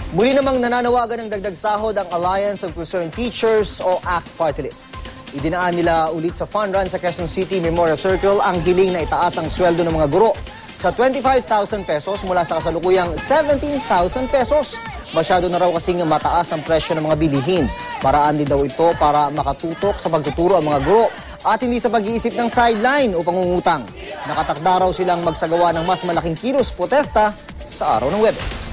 Muli namang nananawagan ng dagdag sahod ang Alliance of Concerned Teachers o ACT Party List. Idinaan nila ulit sa fun run sa Quezon City Memorial Circle ang hiling na itaas ang sweldo ng mga guro sa 25,000 pesos mula sa kasalukuyang 17,000 pesos. Masyado na raw kasing mataas ang presyo ng mga bilihin. Paraan din daw ito para makatutok sa pagtuturo ang mga guro at hindi sa pag-iisip ng sideline o pangungutang. Nakatakda raw silang magsagawa ng mas malaking kilos protesta sa araw ng Huwebes.